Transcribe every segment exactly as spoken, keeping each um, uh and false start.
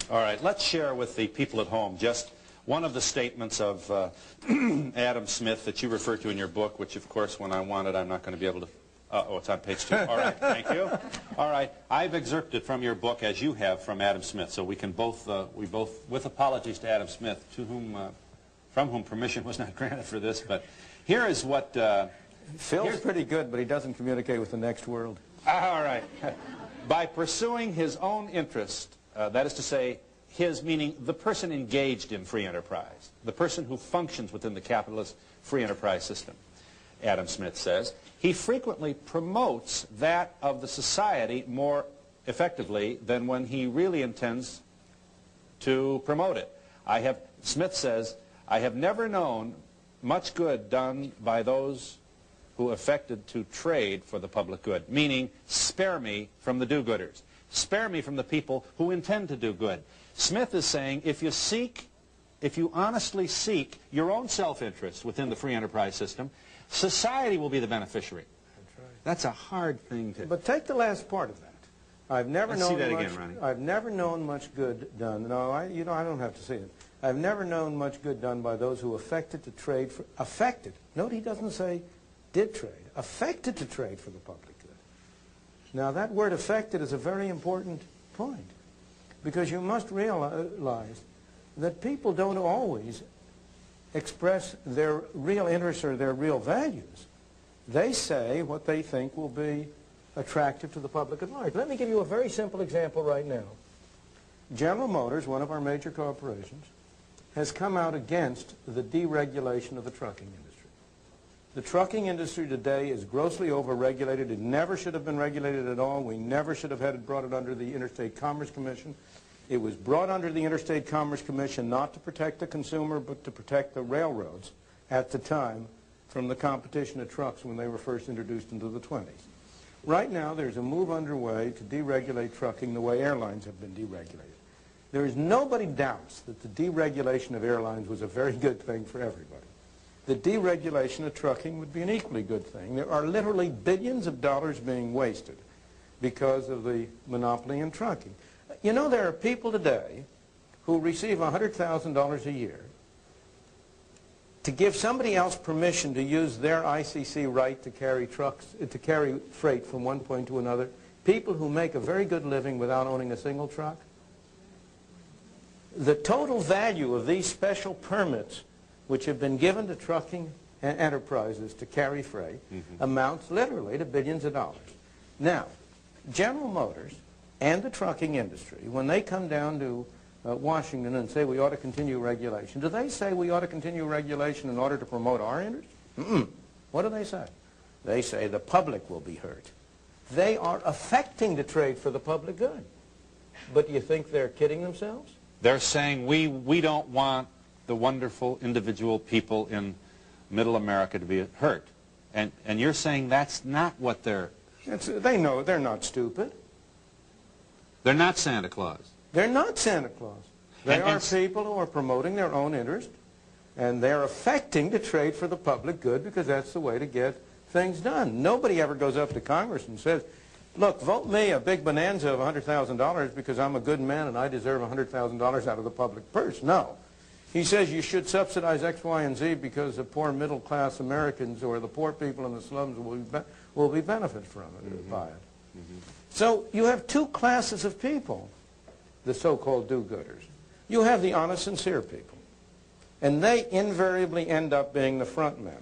All right, let's share with the people at home just one of the statements of uh, Adam Smith that you refer to in your book, which, of course, when I want it, I'm not going to be able to... Uh, oh, it's on page two. All right, thank you. All right, I've excerpted from your book, as you have from Adam Smith, so we can both, uh, we both, with apologies to Adam Smith, to whom, uh, from whom permission was not granted for this, but here is what... Uh, Phil's pretty good, but he doesn't communicate with the next world. All right. By pursuing his own interest, uh, that is to say, his meaning the person engaged in free enterprise, the person who functions within the capitalist free enterprise system, Adam Smith says, he frequently promotes that of the society more effectively than when he really intends to promote it. I have, Smith says, I have never known much good done by those who affected to trade for the public good, meaning spare me from the do-gooders. Spare me from the people who intend to do good. Smith is saying if you seek, if you honestly seek your own self-interest within the free enterprise system, society will be the beneficiary. That's right. That's a hard thing to... But take the last part of that. I've never Let's known see that much, again, Ronnie. I've never known much good done. No, I, you know, I don't have to see it. I've never known much good done by those who affected to trade for... Affected. Note he doesn't say did trade. Affected to trade for the public good. Now, that word affected is a very important point, because you must realize that people don't always express their real interests or their real values. They say what they think will be attractive to the public at large. Let me give you a very simple example right now. General Motors, one of our major corporations, has come out against the deregulation of the trucking industry. The trucking industry today is grossly overregulated. It never should have been regulated at all. We never should have had it brought it under the Interstate Commerce Commission. It was brought under the Interstate Commerce Commission not to protect the consumer, but to protect the railroads at the time from the competition of trucks when they were first introduced into the twenties. Right now, there's a move underway to deregulate trucking the way airlines have been deregulated. There is nobody doubts that the deregulation of airlines was a very good thing for everybody. The deregulation of trucking would be an equally good thing. There are literally billions of dollars being wasted because of the monopoly in trucking. You know, there are people today who receive one hundred thousand dollars a year to give somebody else permission to use their I C C right to carry trucks, to carry freight from one point to another. People who make a very good living without owning a single truck. The total value of these special permits which have been given to trucking enterprises to carry freight mm-hmm. amounts literally to billions of dollars. Now, General Motors and the trucking industry, when they come down to uh, Washington and say we ought to continue regulation, do they say we ought to continue regulation in order to promote our interests? Mm-mm. What do they say? They say the public will be hurt. They are affecting the trade for the public good. But do you think they're kidding themselves? They're saying we, we don't want the wonderful individual people in middle America to be hurt. And, and you're saying that's not what they're... It's, they know they're not stupid. They're not Santa Claus. They're not Santa Claus. They and, are and people who are promoting their own interest, and they're affecting the trade for the public good because that's the way to get things done. Nobody ever goes up to Congress and says, look, vote me a big bonanza of one hundred thousand dollars because I'm a good man and I deserve one hundred thousand dollars out of the public purse. No. He says you should subsidize X, Y, and Z because the poor middle-class Americans or the poor people in the slums will be, be will be benefit from it, mm-hmm. by it. Mm-hmm. So you have two classes of people, the so-called do-gooders. You have the honest, sincere people, and they invariably end up being the front men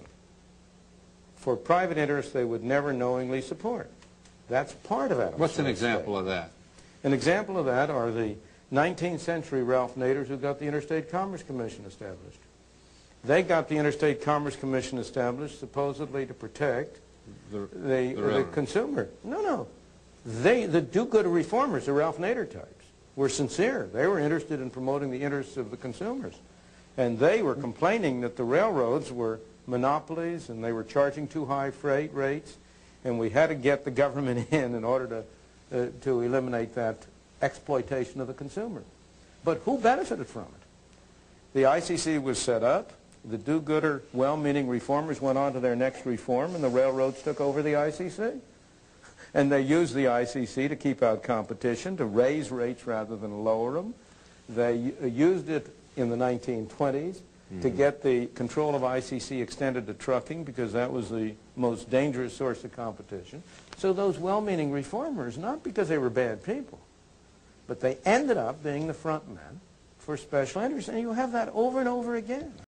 for private interests they would never knowingly support. That's part of Adam What's an Smith's example state. of that? An example of that are the nineteenth century Ralph Naders who got the Interstate Commerce Commission established. They got the Interstate Commerce Commission established supposedly to protect the, the, the, the consumer. No, no. They, the do-gooder reformers, the Ralph Nader types, were sincere. They were interested in promoting the interests of the consumers. And they were complaining that the railroads were monopolies and they were charging too high freight rates, and we had to get the government in in order to, uh, to eliminate that exploitation of the consumer. But who benefited from it? The I C C was set up. The do-gooder, well-meaning reformers went on to their next reform, and the railroads took over the I C C. And they used the I C C to keep out competition, to raise rates rather than lower them, They uh, used it in the nineteen twenties mm-hmm. to get the control of I C C extended to trucking because that was the most dangerous source of competition. So those well-meaning reformers, not because they were bad people, but they ended up being the front men for special interests. And you have that over and over again.